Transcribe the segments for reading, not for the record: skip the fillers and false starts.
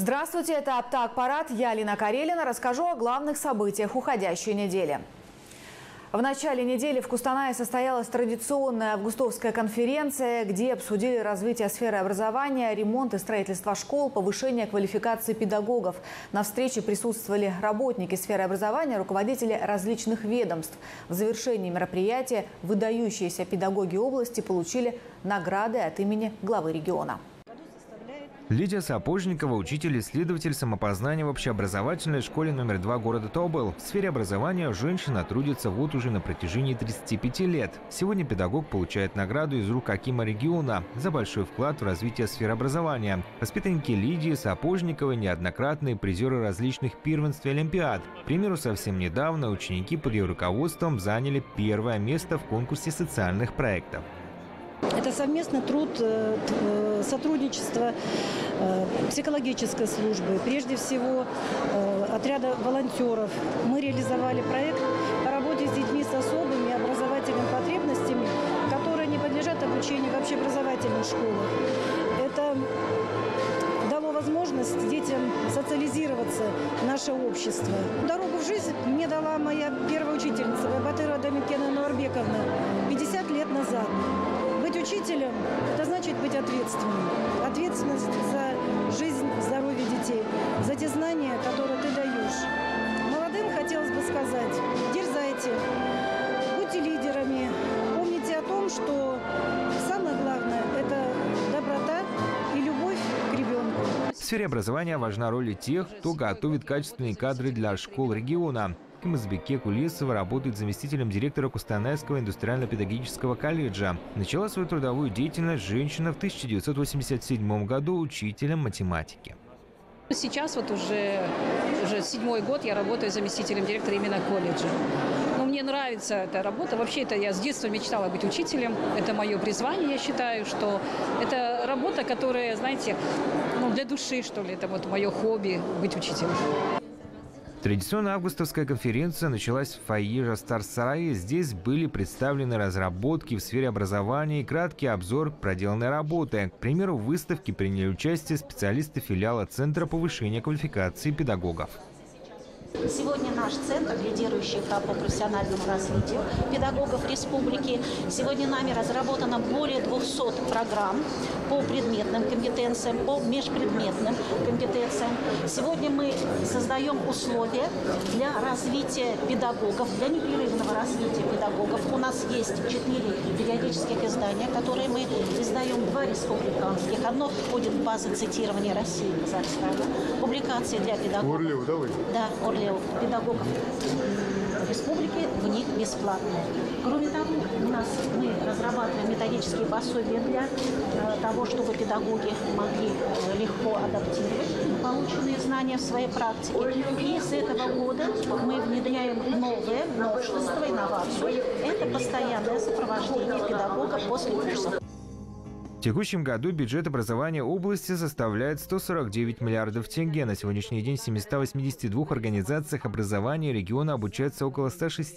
Здравствуйте, это «Апта-Аппарат». Я Алина Карелина. Расскажу о главных событиях уходящей недели. В начале недели в Кустанае состоялась традиционная августовская конференция, где обсудили развитие сферы образования, ремонт и строительство школ, повышение квалификации педагогов. На встрече присутствовали работники сферы образования, руководители различных ведомств. В завершении мероприятия выдающиеся педагоги области получили награды от имени главы региона. Лидия Сапожникова – учитель-исследователь самопознания в общеобразовательной школе номер 2 города Тобыл. В сфере образования женщина трудится вот уже на протяжении 35 лет. Сегодня педагог получает награду из рук акима региона за большой вклад в развитие сферы образования. Воспитанники Лидии Сапожниковой – неоднократные призеры различных первенств и олимпиад. К примеру, совсем недавно ученики под ее руководством заняли первое место в конкурсе социальных проектов. Это совместный труд, сотрудничество психологической службы, прежде всего отряда волонтеров. Мы реализовали проект по работе с детьми с особыми образовательными потребностями, которые не подлежат обучению в общеобразовательных школах. Это дало возможность детям социализироваться в наше общество. Дорогу в жизнь мне дала моя первая учительница Батырова Дамикена Нуарбековна 50 лет назад. Быть учителем – это значит быть ответственным. Ответственность за жизнь, здоровье детей, за те знания, которые ты даешь. Молодым хотелось бы сказать: дерзайте, будьте лидерами, помните о том, что самое главное – это доброта и любовь к ребенку. В сфере образования важна роль и тех, кто готовит качественные кадры для школ региона. Казбеке Кулесова работает заместителем директора Кустанайского индустриально-педагогического колледжа. Начала свою трудовую деятельность женщина в 1987 году учителем математики. Сейчас вот уже 7-й год я работаю заместителем директора именно колледжа. Но мне нравится эта работа. Вообще это я с детства мечтала быть учителем. Это мое призвание, я считаю, что это работа, которая, знаете, для души, что ли. Это вот мое хобби – быть учителем. Традиционная августовская конференция началась в фойе Жастар-сарае. Здесь были представлены разработки в сфере образования и краткий обзор проделанной работы. К примеру, в выставке приняли участие специалисты филиала Центра повышения квалификации педагогов. Сегодня наш центр, лидирующий по профессиональному развитию педагогов республики. Сегодня нами разработано более 200 программ по предметным компетенциям, по межпредметным компетенциям. Сегодня мы создаем условия для развития педагогов, для непрерывного развития педагогов. У нас есть 4 периодических издания, которые мы издаем, 2 республиканских. Одно входит в базы цитирования России и Казахстана. Публикации для педагогов. Орлеу, да вы? Да, Орлеу. Педагогов республики в них бесплатно. Кроме того, мы разрабатываем методические пособия для того, чтобы педагоги могли легко адаптировать полученные знания в своей практике. И с этого года мы внедряем новые новшества, инновацию. Это постоянное сопровождение педагога после курсов. В текущем году бюджет образования области составляет 149 миллиардов тенге. На сегодняшний день в 782 организациях образования региона обучается около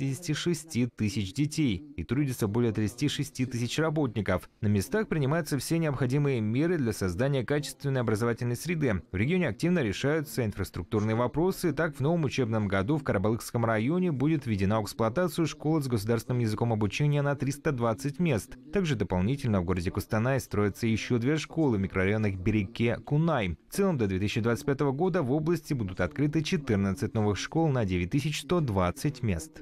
166 тысяч детей и трудится более 36 тысяч работников. На местах принимаются все необходимые меры для создания качественной образовательной среды. В регионе активно решаются инфраструктурные вопросы. Так, в новом учебном году в Карабалыкском районе будет введена в эксплуатацию школа с государственным языком обучения на 320 мест. Также дополнительно в городе Кустанай строятся еще 2 школы в микрорайонах Береке, Кунай. В целом до 2025 года в области будут открыты 14 новых школ на 9120 мест.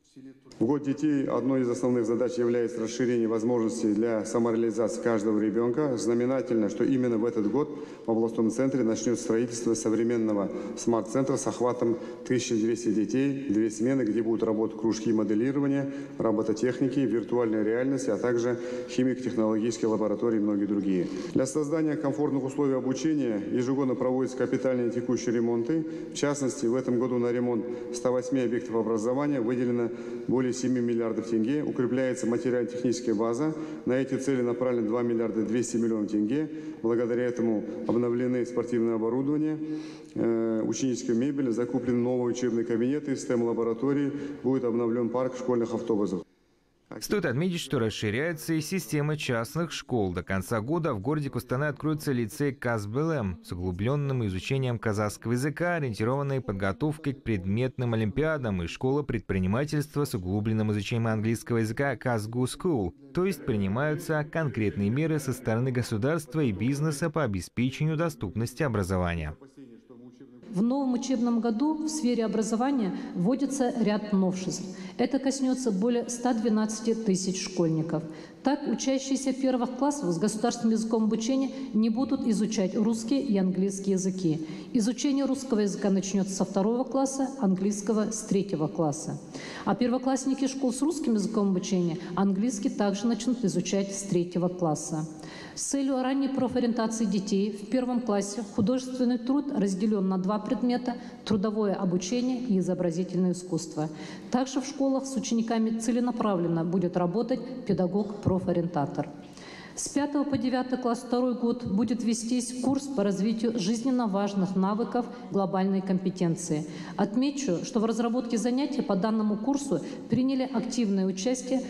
В год детей одной из основных задач является расширение возможностей для самореализации каждого ребенка. Знаменательно, что именно в этот год в областном центре начнет строительство современного смарт-центра с охватом 1200 детей, 2 смены, где будут работать кружки моделирования, робототехники, виртуальной реальности, а также химико-технологические лаборатории и многие другие. Для создания комфортных условий обучения ежегодно проводятся капитальные текущие ремонты. В частности, в этом году на ремонт 108 объектов образования выделено более 7 миллиардов тенге, укрепляется материально-техническая база. На эти цели направлено 2 миллиарда 200 миллионов тенге. Благодаря этому обновлены спортивное оборудование, ученическая мебель, закуплены новые учебные кабинеты, STEM-лаборатории, будет обновлен парк школьных автобусов. Стоит отметить, что расширяется и система частных школ. До конца года в городе Кустанай откроется лицей Казбелем с углубленным изучением казахского языка, ориентированной подготовкой к предметным олимпиадам, и школа предпринимательства с углубленным изучением английского языка Казгу School. То есть принимаются конкретные меры со стороны государства и бизнеса по обеспечению доступности образования. В новом учебном году в сфере образования вводится ряд новшеств. Это коснется более 112 тысяч школьников. Так, учащиеся первых классов с государственным языком обучения не будут изучать русский и английский языки. Изучение русского языка начнется со 2 класса, английского с 3 класса. А первоклассники школ с русским языком обучения английский также начнут изучать с 3 класса. С целью ранней профориентации детей в 1 классе художественный труд разделен на 2 предмета – трудовое обучение и изобразительное искусство. Также в школах с учениками целенаправленно будет работать педагог-профориентатор. С 5 по 9 класс 2 год будет вестись курс по развитию жизненно важных навыков глобальной компетенции. Отмечу, что в разработке занятий по данному курсу приняли активное участие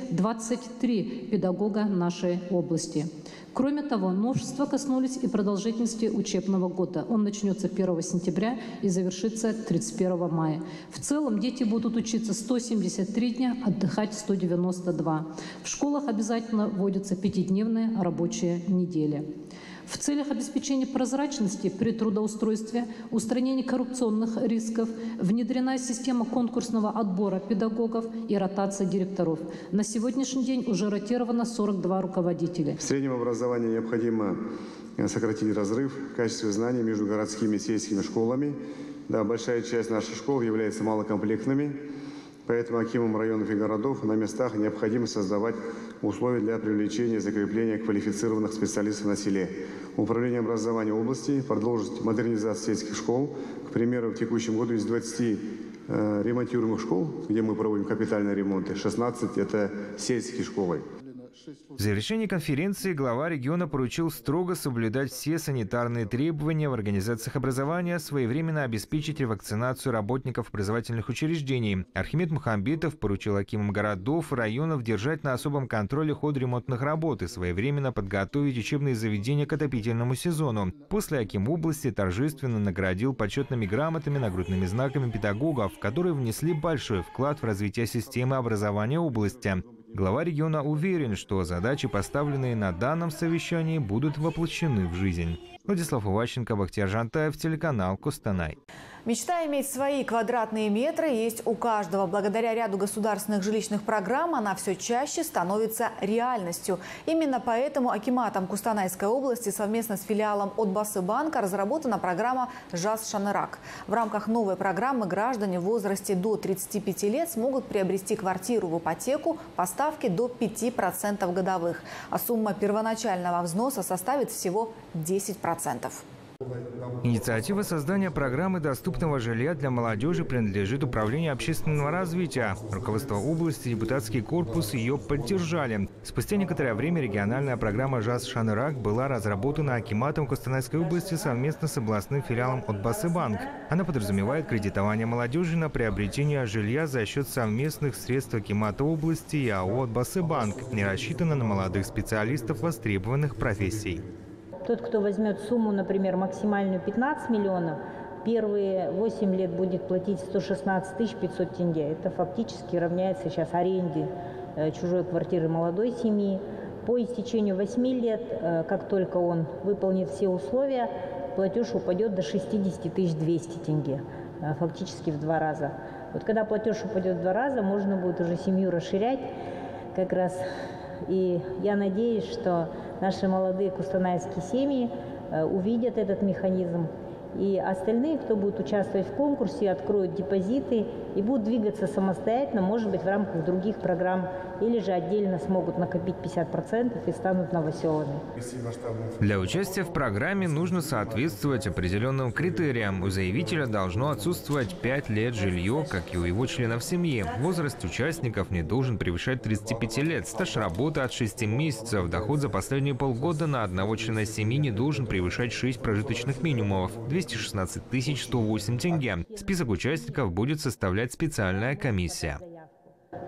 23 педагога нашей области. Кроме того, новшества коснулись и продолжительности учебного года. Он начнется 1 сентября и завершится 31 мая. В целом дети будут учиться 173 дня, отдыхать 192. В школах обязательно вводятся 5-дневные рабочие недели. В целях обеспечения прозрачности при трудоустройстве, устранения коррупционных рисков внедрена система конкурсного отбора педагогов и ротация директоров. На сегодняшний день уже ротировано 42 руководителя. В среднем образовании необходимо сократить разрыв в качестве знаний между городскими и сельскими школами. Да, большая часть наших школ является малокомплектными. Поэтому акимам районов и городов на местах необходимо создавать условия для привлечения и закрепления квалифицированных специалистов на селе. Управление образования области продолжит модернизацию сельских школ. К примеру, в текущем году из 20 ремонтируемых школ, где мы проводим капитальные ремонты, 16 – это сельские школы. В завершении конференции глава региона поручил строго соблюдать все санитарные требования в организациях образования, своевременно обеспечить ревакцинацию работников образовательных учреждений. Архимед Мухамбетов поручил акимам городов и районов держать на особом контроле ход ремонтных работ и своевременно подготовить учебные заведения к отопительному сезону. После аким области торжественно наградил почетными грамотами, нагрудными знаками педагогов, которые внесли большой вклад в развитие системы образования области. Глава региона уверен, что задачи, поставленные на данном совещании, будут воплощены в жизнь. Владислав Иващенко, Бахтияр Жантаев, телеканал Кустанай. Мечта иметь свои квадратные метры есть у каждого. Благодаря ряду государственных жилищных программ она все чаще становится реальностью. Именно поэтому акиматом Кустанайской области совместно с филиалом Отбасы-банка разработана программа «Жас Шанырак». В рамках новой программы граждане в возрасте до 35 лет смогут приобрести квартиру в ипотеку по ставке до 5% годовых. А сумма первоначального взноса составит всего 10%. Инициатива создания программы доступного жилья для молодежи принадлежит Управлению общественного развития. Руководство области и депутатский корпус ее поддержали. Спустя некоторое время региональная программа «Жас Шанырак» была разработана акиматом Кустанайской области совместно с областным филиалом Отбасы-банк. Она подразумевает кредитование молодежи на приобретение жилья за счет совместных средств акимата области и АО «Отбасы-банк», не рассчитана на молодых специалистов востребованных профессий. Тот, кто возьмет сумму, например, максимальную 15 миллионов, первые 8 лет будет платить 116 500 тенге. Это фактически равняется сейчас аренде чужой квартиры молодой семьи. По истечению 8 лет, как только он выполнит все условия, платеж упадет до 60 200 тенге, фактически в 2 раза. Вот когда платеж упадет в 2 раза, можно будет уже семью расширять как раз. И я надеюсь, что наши молодые кустанайские семьи увидят этот механизм. И остальные, кто будет участвовать в конкурсе, откроют депозиты и будут двигаться самостоятельно, может быть, в рамках других программ, или же отдельно смогут накопить 50% и станут новоселами. Для участия в программе нужно соответствовать определенным критериям. У заявителя должно отсутствовать 5 лет жилье, как и у его членов семьи. Возраст участников не должен превышать 35 лет. Стаж работы от 6 месяцев. Доход за последние полгода на одного члена семьи не должен превышать 6 прожиточных минимумов. 216 108 тенге. Список участников будет составлять специальная комиссия.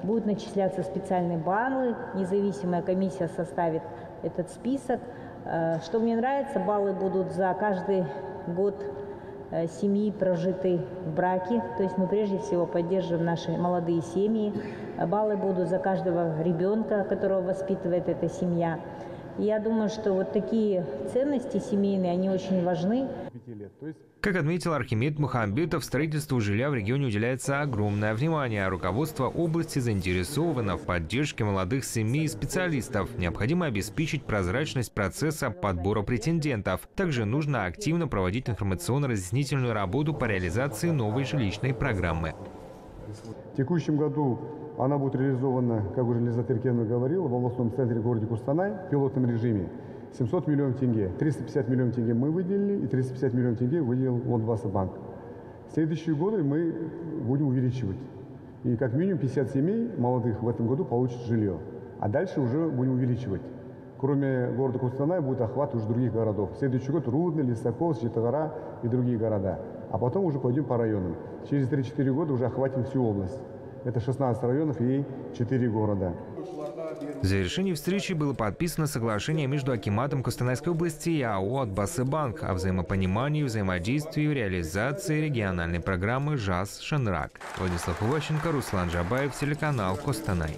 Будут начисляться специальные баллы, независимая комиссия составит этот список. Что мне нравится, баллы будут за каждый год семьи, прожитой в браке. То есть мы прежде всего поддерживаем наши молодые семьи. Баллы будут за каждого ребенка, которого воспитывает эта семья. И я думаю, что вот такие ценности семейные, они очень важны. Как отметил Архимед Мухамбетов, строительству жилья в регионе уделяется огромное внимание. Руководство области заинтересовано в поддержке молодых семей и специалистов. Необходимо обеспечить прозрачность процесса подбора претендентов. Также нужно активно проводить информационно-разъяснительную работу по реализации новой жилищной программы. В текущем году она будет реализована, как уже Лиза Теркевна говорила, в областном центре города Кустанай в пилотном режиме. 700 миллионов тенге. 350 миллионов тенге мы выделили, и 350 миллионов тенге выделил Лондвасабанк. В следующие годы мы будем увеличивать. И как минимум 50 семей молодых в этом году получат жилье. А дальше уже будем увеличивать. Кроме города Кустанай будет охват уже других городов. В следующий год Рудный, Лисаков, Житагара и другие города. А потом уже пойдем по районам. Через 3-4 года уже охватим всю область. Это 16 районов и 4 города. В завершении встречи было подписано соглашение между акиматом Кустанайской области и АО «Атбасыбанк» о взаимопонимании, взаимодействии и реализации региональной программы ЖАС «Шанрак». Владислав Иващенко, Руслан Жабаев, телеканал «Костанай».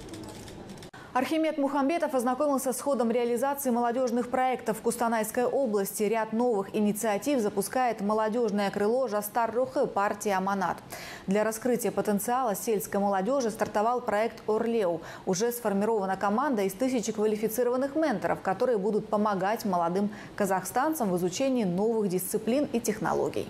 Архимед Мухамбетов ознакомился с ходом реализации молодежных проектов в Кустанайской области. Ряд новых инициатив запускает молодежное крыло Жастар-Рухы партии «Аманат». Для раскрытия потенциала сельской молодежи стартовал проект «Орлеу». Уже сформирована команда из 1000 квалифицированных менторов, которые будут помогать молодым казахстанцам в изучении новых дисциплин и технологий.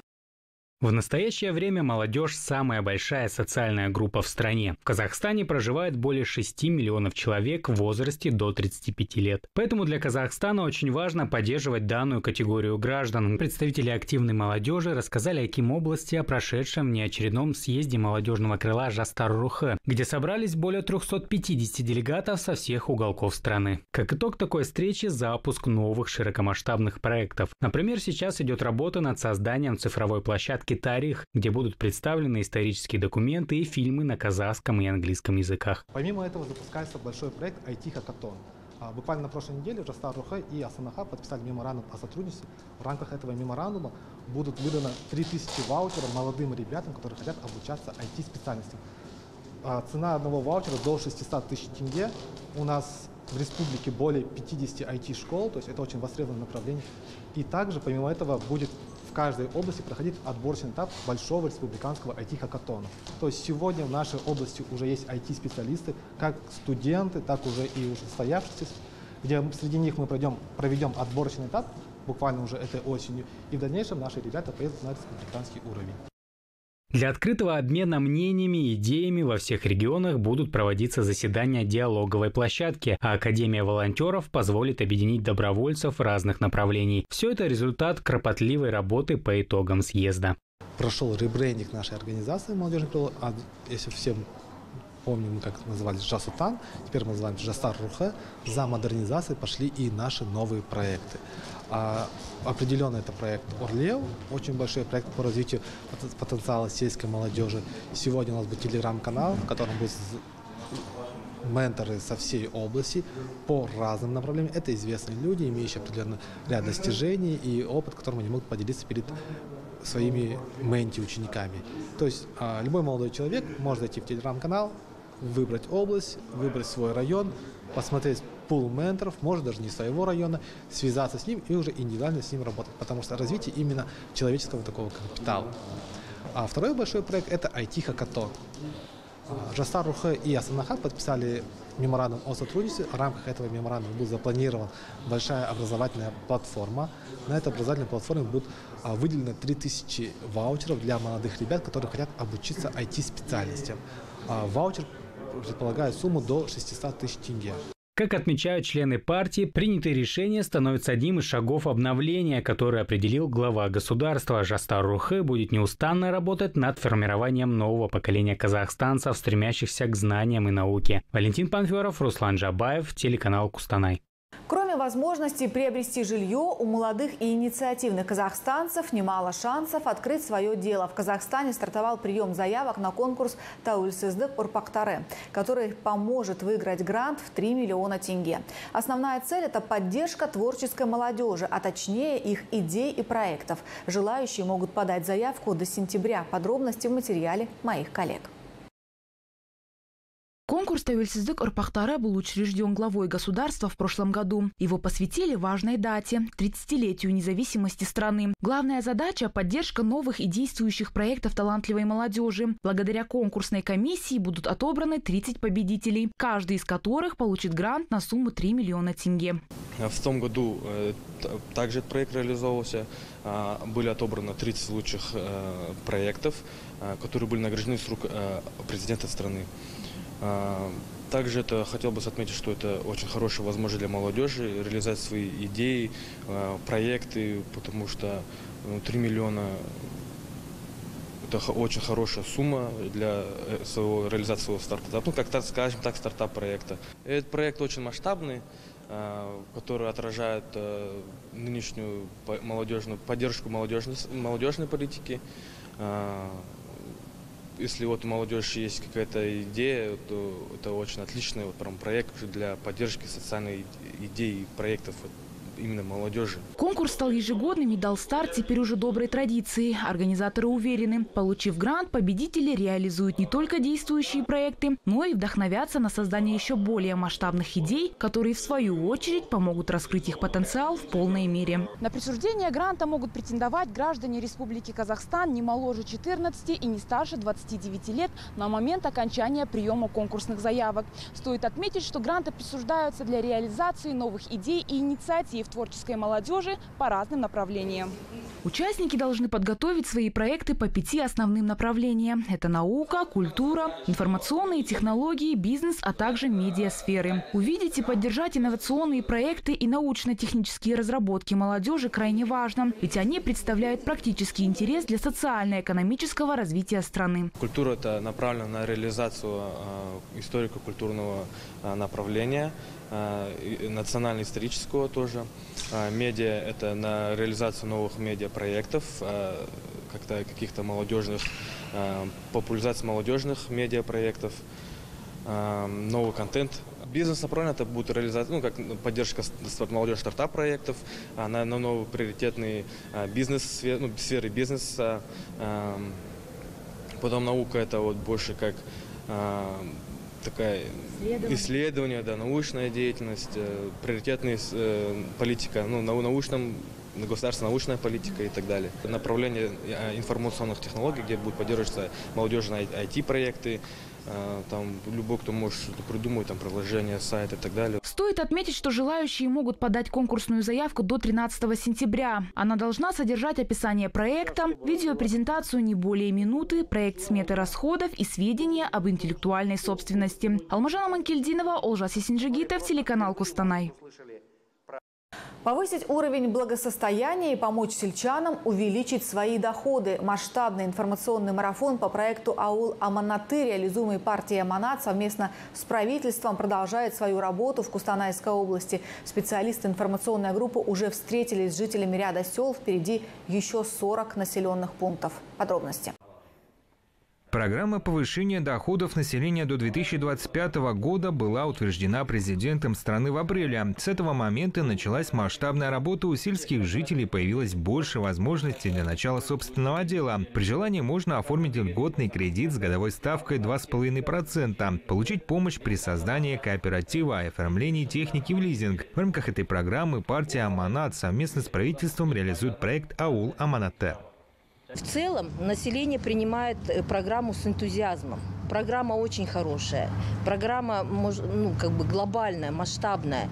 В настоящее время молодежь – самая большая социальная группа в стране. В Казахстане проживает более 6 миллионов человек в возрасте до 35 лет. Поэтому для Казахстана очень важно поддерживать данную категорию граждан. Представители активной молодежи рассказали Аким области о прошедшем внеочередном съезде молодежного крыла Жастар-Рухы, где собрались более 350 делегатов со всех уголков страны. Как итог такой встречи – запуск новых широкомасштабных проектов. Например, сейчас идет работа над созданием цифровой площадки «Тарих», где будут представлены исторические документы и фильмы на казахском и английском языках. Помимо этого запускается большой проект IT-хакатон. Буквально на прошлой неделе Жастар-Рухы и Астана-Хаб подписали меморандум о сотрудничестве. В рамках этого меморандума будут выдано 3000 ваучеров молодым ребятам, которые хотят обучаться IT-специальностям. Цена одного ваучера до 600 тысяч тенге. У нас в республике более 50 IT-школ, то есть это очень востребованное направление. И также, помимо этого, будет в каждой области проходить отборочный этап большого республиканского IT-хакатона. То есть сегодня в нашей области уже есть IT-специалисты, как студенты, так уже и уже состоявшиеся, где среди них мы проведем отборочный этап, буквально уже этой осенью, и в дальнейшем наши ребята поедут на республиканский уровень. Для открытого обмена мнениями и идеями во всех регионах будут проводиться заседания диалоговой площадки, а Академия волонтеров позволит объединить добровольцев разных направлений. Все это результат кропотливой работы по итогам съезда. Прошел ребрендинг нашей организации «Молодежный крыло», если всем помним, мы как назывались «Жасутан», теперь мы называем «Жастар-Рухы». За модернизацией пошли и наши новые проекты. Определенно это проект «Орлеу», очень большой проект по развитию потенциала сельской молодежи. Сегодня у нас будет телеграм-канал, в котором будут менторы со всей области по разным направлениям. Это известные люди, имеющие определенный ряд достижений и опыт, которым они могут поделиться перед своими менти-учениками. То есть любой молодой человек может зайти в телеграм-канал, выбрать область, выбрать свой район, посмотреть пул менторов, может даже не своего района, связаться с ним и уже индивидуально с ним работать, потому что развитие именно человеческого такого капитала. А второй большой проект – это IT-хакатон. Жастар-Рухы и Астана-Хаб подписали меморандум о сотрудничестве. В рамках этого меморандума будет запланирована большая образовательная платформа. На этой образовательной платформе будет выделено 3000 ваучеров для молодых ребят, которые хотят обучиться IT-специальностям. Ваучер предполагает сумму до 600 тысяч тенге. Как отмечают члены партии, принятые решения становятся одним из шагов обновления, который определил глава государства. Жастар-Рухы будет неустанно работать над формированием нового поколения казахстанцев, стремящихся к знаниям и науке. Валентин Панферов, Руслан Жабаев, телеканал «Костанай». Кроме возможности приобрести жилье, у молодых и инициативных казахстанцев немало шансов открыть свое дело. В Казахстане стартовал прием заявок на конкурс «Тәуелсіздік ұрпақтары», который поможет выиграть грант в 3 миллиона тенге. Основная цель – это поддержка творческой молодежи, а точнее их идей и проектов. Желающие могут подать заявку до сентября. Подробности в материале моих коллег. Конкурс «Тәуелсіздік ұрпақтары» был учрежден главой государства в прошлом году. Его посвятили важной дате – 30-летию независимости страны. Главная задача – поддержка новых и действующих проектов талантливой молодежи. Благодаря конкурсной комиссии будут отобраны 30 победителей, каждый из которых получит грант на сумму 3 миллиона тенге. В том году также этот проект реализовывался. Были отобраны 30 лучших проектов, которые были награждены с рук президента страны. Также хотел бы отметить, что это очень хорошая возможность для молодежи реализовать свои идеи, проекты, потому что 3 миллиона – это очень хорошая сумма для реализации своего стартапа, ну, как, скажем так, стартап-проекта. Этот проект очень масштабный, который отражает нынешнюю поддержку молодежной политики. Если вот у молодежи есть какая-то идея, то это очень отличный проект для поддержки социальной идеи и проектов именно молодежи. Конкурс стал ежегодным и дал старт теперь уже доброй традиции. Организаторы уверены, получив грант, победители реализуют не только действующие проекты, но и вдохновятся на создание еще более масштабных идей, которые в свою очередь помогут раскрыть их потенциал в полной мере. На присуждение гранта могут претендовать граждане Республики Казахстан не моложе 14 и не старше 29 лет на момент окончания приема конкурсных заявок. Стоит отметить, что гранты присуждаются для реализации новых идей и инициатив творческой молодежи по разным направлениям. Участники должны подготовить свои проекты по 5 основным направлениям. Это наука, культура, информационные технологии, бизнес, а также медиасферы. Увидеть и поддержать инновационные проекты и научно-технические разработки молодежи крайне важно, ведь они представляют практический интерес для социально-экономического развития страны. Культура – это направлена на реализацию историко-культурного направления, национально-исторического тоже. Медиа – это на реализацию новых медиапроектов, каких-то молодежных, популяризация молодежных медиапроектов, новый контент. Бизнес направлен, это будет реализация, ну, как поддержка молодежных стартап-проектов, на новые приоритетные сферы бизнеса. Потом наука – это вот больше как такая исследование, да, научная деятельность, приоритетная политика, ну, государственная научная политика и так далее. Направление информационных технологий, где будут поддерживаться молодежные IT-проекты, там любой, кто может что-то придумать, там приложение, сайт и так далее. Стоит отметить, что желающие могут подать конкурсную заявку до 13 сентября. Она должна содержать описание проекта, видеопрезентацию не более минуты, проект сметы расходов и сведения об интеллектуальной собственности. Алмажана Манкельдинова, Олжас Есенжигитов, телеканал Кустанай. Повысить уровень благосостояния и помочь сельчанам увеличить свои доходы. Масштабный информационный марафон по проекту «Аул Аманаты», реализуемый партией «Аманат» совместно с правительством, продолжает свою работу в Кустанайской области. Специалисты информационной группы уже встретились с жителями ряда сел. Впереди еще 40 населенных пунктов. Подробности. Программа повышения доходов населения до 2025 года была утверждена президентом страны в апреле. С этого момента началась масштабная работа. У сельских жителей появилось больше возможностей для начала собственного дела. При желании можно оформить льготный кредит с годовой ставкой 2,5%, получить помощь при создании кооператива и оформлении техники в лизинг. В рамках этой программы партия «Аманат» совместно с правительством реализует проект «Аул Аманаты». В целом население принимает программу с энтузиазмом. Программа очень хорошая, программа глобальная, масштабная.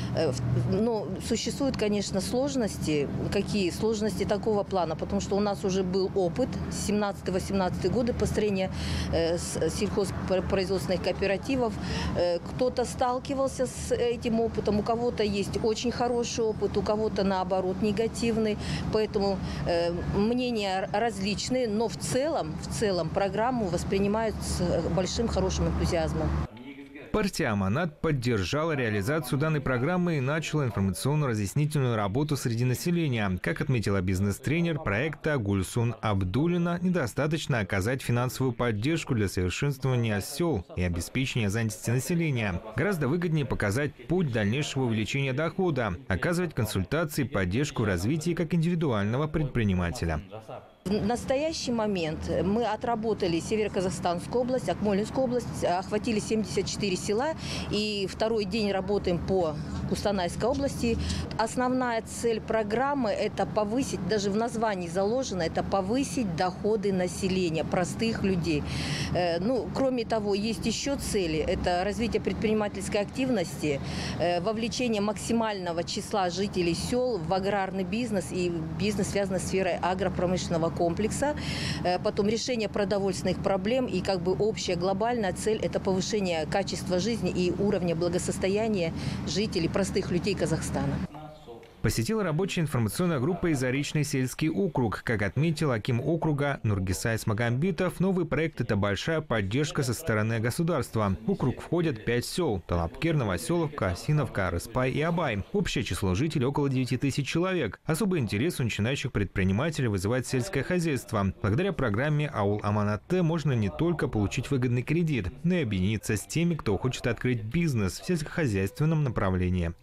Но существуют, конечно, сложности. Какие сложности такого плана? Потому что у нас уже был опыт с 17-18 года построения сельхозпроизводственных кооперативов. Кто-то сталкивался с этим опытом, у кого-то есть очень хороший опыт, у кого-то, наоборот, негативный. Поэтому мнения различные, но в целом программу воспринимают с большим хорошим энтузиазмом. Партия «Аманат» поддержала реализацию данной программы и начала информационно-разъяснительную работу среди населения. Как отметила бизнес-тренер проекта Гульсун Абдулина, недостаточно оказать финансовую поддержку для совершенствования сел и обеспечения занятости населения. Гораздо выгоднее показать путь дальнейшего увеличения дохода, оказывать консультации, поддержку и развитие как индивидуального предпринимателя. В настоящий момент мы отработали Северо-Казахстанскую область, Акмолинскую область, охватили 74 села и второй день работаем по Кустанайской области. Основная цель программы – это повысить, даже в названии заложено, это повысить доходы населения, простых людей. Кроме того, есть еще цели – это развитие предпринимательской активности, вовлечение максимального числа жителей сел в аграрный бизнес и бизнес, связанный с сферой агропромышленного комплекса, потом решение продовольственных проблем и общая глобальная цель – это повышение качества жизни и уровня благосостояния жителей, простых людей Казахстана. Посетила рабочая информационная группа и Заречный сельский округ. Как отметил аким округа Нургиса Исмагамбитов, новый проект – это большая поддержка со стороны государства. В округ входят 5 сел – Талапкер, Новоселовка, Осиновка, Рыспай и Абай. Общее число жителей – около 9000 человек. Особый интерес у начинающих предпринимателей вызывает сельское хозяйство. Благодаря программе «Аул Аманат-Т» можно не только получить выгодный кредит, но и объединиться с теми, кто хочет открыть бизнес в сельскохозяйственном направлении.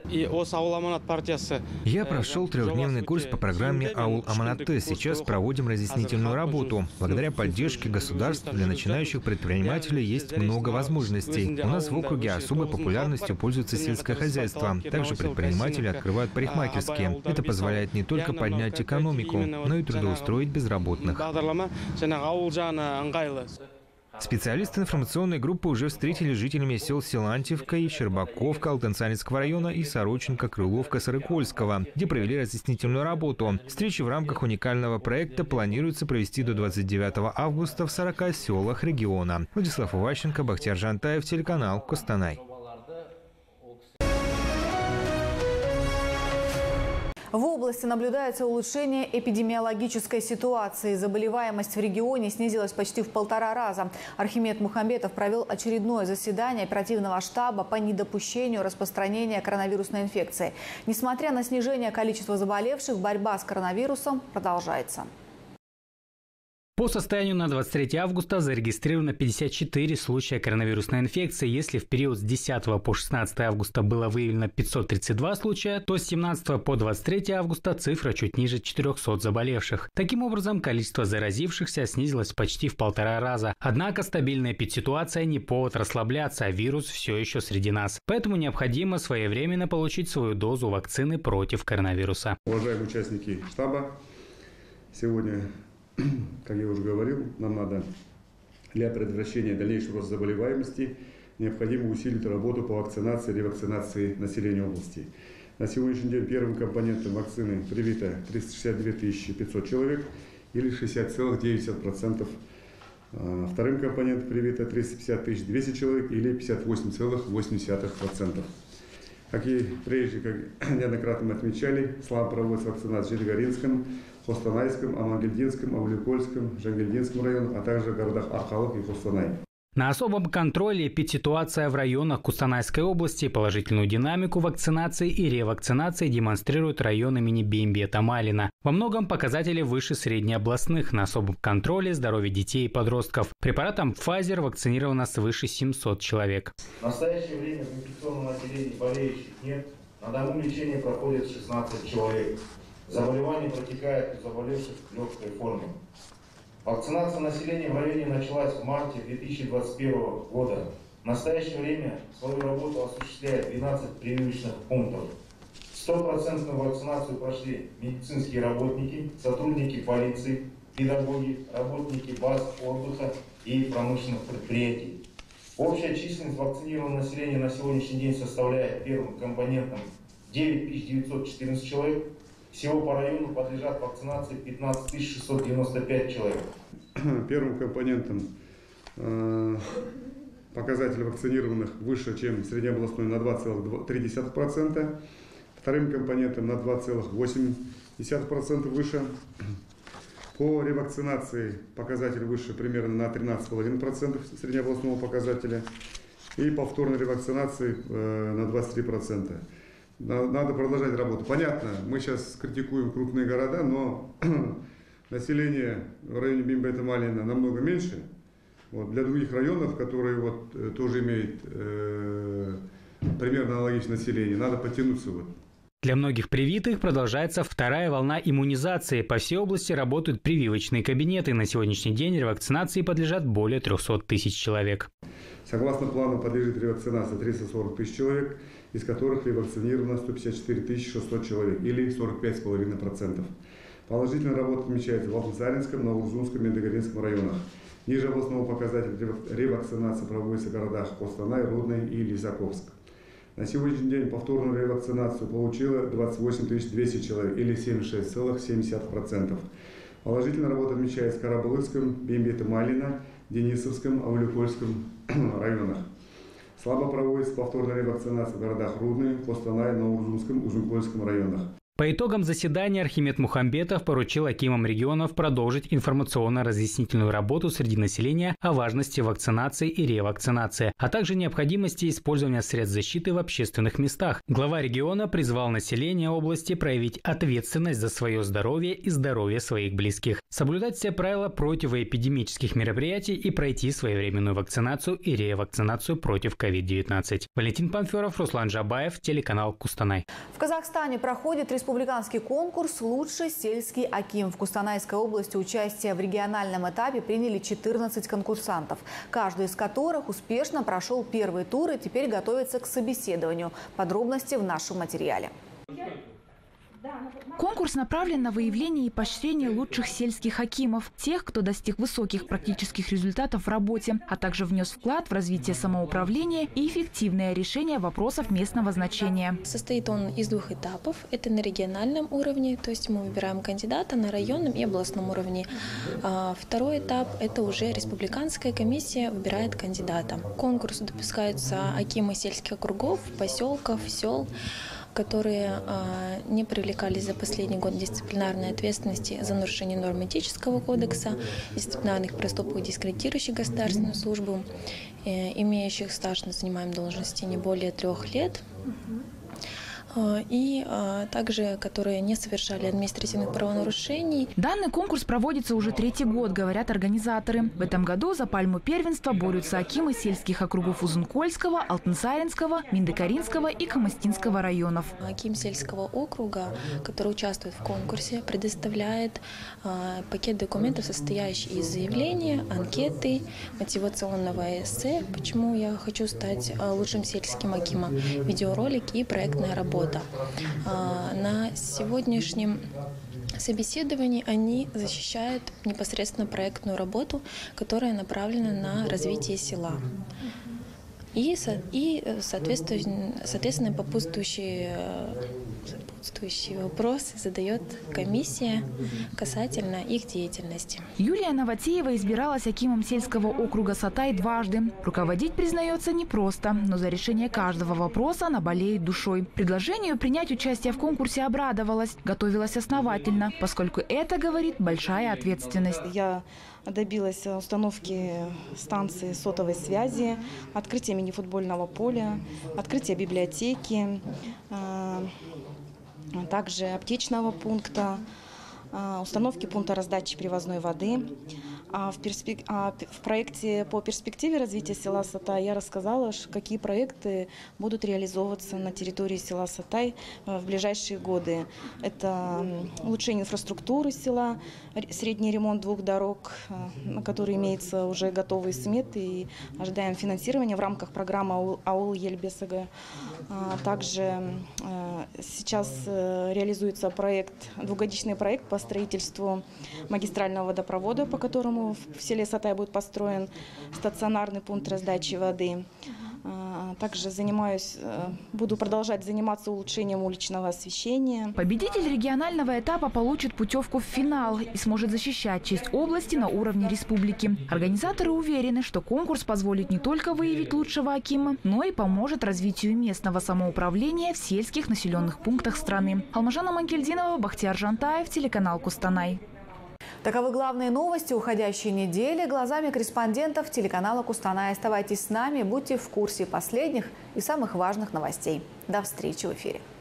Я прошел 3-дневный курс по программе «Аул Аманат-Т». Сейчас проводим разъяснительную работу. Благодаря поддержке государства для начинающих предпринимателей есть много возможностей. У нас в округе особой популярностью пользуется сельское хозяйство. Также предприниматели открывают парикмахерские. Это позволяет не только поднять экономику, но и трудоустроить безработных. Специалисты информационной группы уже встретили жителями сел Силантьевка и Щербаковка Алтенсаринского района и Сороченко, Крыловка, Сарыкольского, где провели разъяснительную работу. Встречи в рамках уникального проекта планируется провести до 29 августа в 40 селах региона. Владислав Иващенко, Бахтияр Жантаев, телеканал Костанай. В области наблюдается улучшение эпидемиологической ситуации. Заболеваемость в регионе снизилась почти в 1,5 раза. Архимед Мухамбетов провел очередное заседание оперативного штаба по недопущению распространения коронавирусной инфекции. Несмотря на снижение количества заболевших, борьба с коронавирусом продолжается. По состоянию на 23 августа зарегистрировано 54 случая коронавирусной инфекции. Если в период с 10 по 16 августа было выявлено 532 случая, то с 17 по 23 августа цифра чуть ниже 400 заболевших. Таким образом, количество заразившихся снизилось почти в 1,5 раза. Однако стабильная эпидситуация не повод расслабляться, а вирус все еще среди нас. Поэтому необходимо своевременно получить свою дозу вакцины против коронавируса. Уважаемые участники штаба, сегодня, как я уже говорил, нам надо для предотвращения дальнейшего роста заболеваемости необходимо усилить работу по вакцинации и ревакцинации населения области. На сегодняшний день первым компонентом вакцины привито 362 500 человек или 60,9%. Вторым компонентом привито 350 200 человек или 58,8%. Как и прежде, как неоднократно мы отмечали, слава проводится вакцинация в Житомирском, Костанайском, Амангельдинском, Ауликольском, Жангельдинском районах, а также в городах Архалык и Костанай. На особом контроле эпидситуация в районах Кустанайской области. Положительную динамику вакцинации и ревакцинации демонстрируют район имени Беймбета-Малина. Во многом показатели выше среднеобластных. На особом контроле здоровье детей и подростков. Препаратом Pfizer вакцинировано свыше 700 человек. В настоящее время в инфекционном отделении болеющих нет. На дому лечения проходит 16 человек. Заболевание протекает у заболевших в легкой форме. Вакцинация населения в районе началась в марте 2021 года. В настоящее время свою работу осуществляет 12 прививочных пунктов. 100% вакцинацию прошли медицинские работники, сотрудники полиции, педагоги, работники баз отдыха и промышленных предприятий. Общая численность вакцинированного населения на сегодняшний день составляет первым компонентом 9914 человек. Всего по району подлежат вакцинации 15 695 человек. Первым компонентом показатель вакцинированных выше, чем среднеобластной, на 2,3%. Вторым компонентом на 2,8% выше. По ревакцинации показатель выше примерно на 13,5% среднеобластного показателя. и повторной ревакцинации на 23%. Надо продолжать работу. Понятно, мы сейчас критикуем крупные города, но население в районе Бимба-Малина намного меньше. Вот, для других районов, которые вот, тоже имеют примерно аналогичное население, надо подтянуться. Вот. Для многих привитых продолжается вторая волна иммунизации. По всей области работают прививочные кабинеты. На сегодняшний день ревакцинации подлежат более 300 тысяч человек. Согласно плану подлежит ревакцинации 340 тысяч человек, из которых ревакцинировано 154 600 человек, или 45,5%. Положительная работа отмечается в Алтынсаринском, Наурзунском и Медыгоринском районах. Ниже областного показателя ревакцинации проводится в городах Костанай, Рудный и Лисаковск. На сегодняшний день повторную ревакцинацию получило 28 200 человек, или 76,7%. Положительная работа отмечается в Карабулыкском, Бимбе-Малина, Денисовском, Аулюпольском районах. Слабо проводится повторная ревакцинация в городах Рудный, Костанай, Наурзунском, Узункольском районах. По итогам заседания Архимед Мухамбетов поручил акимам регионов продолжить информационно-разъяснительную работу среди населения о важности вакцинации и ревакцинации, а также необходимости использования средств защиты в общественных местах. Глава региона призвал население области проявить ответственность за свое здоровье и здоровье своих близких, соблюдать все правила противоэпидемических мероприятий и пройти своевременную вакцинацию и ревакцинацию против COVID-19. Валентин Панферов, Руслан Жабаев, телеканал Кустанай. В Казахстане проходит республиканский конкурс «Лучший сельский аким». В Кустанайской области участие в региональном этапе приняли 14 конкурсантов, каждый из которых успешно прошел первый тур и теперь готовится к собеседованию. Подробности в нашем материале. Конкурс направлен на выявление и поощрение лучших сельских акимов, тех, кто достиг высоких практических результатов в работе, а также внес вклад в развитие самоуправления и эффективное решение вопросов местного значения. Состоит он из двух этапов. Это на региональном уровне, то есть мы выбираем кандидата на районном и областном уровне. Второй этап – это уже республиканская комиссия выбирает кандидата. К конкурсу допускаются акимы сельских округов, поселков, сел, которые не привлекались за последний год дисциплинарной ответственности за нарушение норм этического кодекса, дисциплинарных проступков, дискредитирующих государственную службу, имеющих стаж на занимаемой должности не более 3 лет, и также, которые не совершали административных правонарушений. Данный конкурс проводится уже 3-й год, говорят организаторы. В этом году за пальму первенства борются акимы сельских округов Узункольского, Алтынсаринского, Миндекаринского и Камастинского районов. Аким сельского округа, который участвует в конкурсе, предоставляет пакет документов, состоящий из заявления, анкеты, мотивационного эссе, почему я хочу стать лучшим сельским акимом, видеоролик и проектная работа. На сегодняшнем собеседовании они защищают непосредственно проектную работу, которая направлена на развитие села. И соответственно, сопутствующие вопросы задает комиссия касательно их деятельности. Юлия Новотеева избиралась акимом сельского округа Сатай дважды. Руководить, признается, непросто, но за решение каждого вопроса она болеет душой. Предложению принять участие в конкурсе обрадовалась, готовилась основательно, поскольку это, говорит, большая ответственность. Я добилась установки станции сотовой связи, открытия мини-футбольного поля, открытия библиотеки, также аптечного пункта, установки пункта раздачи привозной воды. В проекте по перспективе развития села Сатай я рассказала, какие проекты будут реализовываться на территории села Сатай в ближайшие годы. Это улучшение инфраструктуры села, средний ремонт 2 дорог, на которые имеются уже готовые сметы, и ожидаем финансирования в рамках программы АУЛ Ельбесага. Также сейчас реализуется двухгодичный проект по строительству магистрального водопровода, по которому в селе Сатай будет построен стационарный пункт раздачи воды. Также буду продолжать заниматься улучшением уличного освещения. Победитель регионального этапа получит путевку в финал и сможет защищать честь области на уровне республики. Организаторы уверены, что конкурс позволит не только выявить лучшего акима, но и поможет развитию местного самоуправления в сельских населенных пунктах страны. Алмажана Манкельдинова, Бахтияр Жантаев, телеканал Кустанай. Таковы главные новости уходящей недели глазами корреспондентов телеканала Кустанай. Оставайтесь с нами, будьте в курсе последних и самых важных новостей. До встречи в эфире.